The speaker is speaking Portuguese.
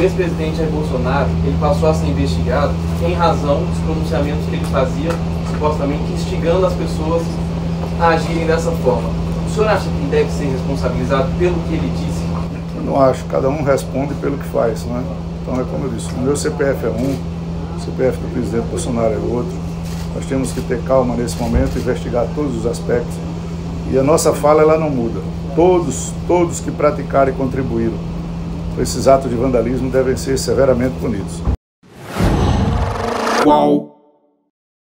ex-presidente Jair Bolsonaro ele passou a ser investigado em razão dos pronunciamentos que ele fazia, supostamente instigando as pessoas a agirem dessa forma. O senhor acha que deve ser responsabilizado pelo que ele disse? Eu não acho. Cada um responde pelo que faz, né? Então é como eu disse, o meu CPF é um, o CPF do presidente Bolsonaro é outro. Nós temos que ter calma nesse momento, investigar todos os aspectos. E a nossa fala ela não muda. Todos que praticarem e contribuíram para esses atos de vandalismo devem ser severamente punidos. Qual